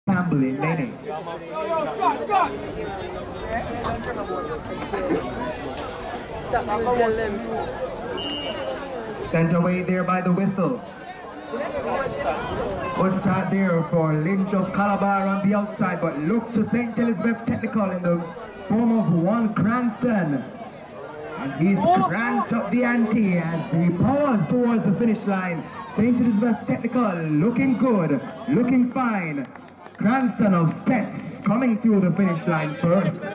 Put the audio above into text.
Campbell in lane 8. Sent away there by the whistle. Good start there for Lynch of Calabar on the outside, but look to St. Elizabeth Technical in the form of one Cranston. And he's cranked up the ante as he powers towards the finish line. St. Elizabeth Technical looking good, looking fine. Cranston of Steths coming through the finish line first.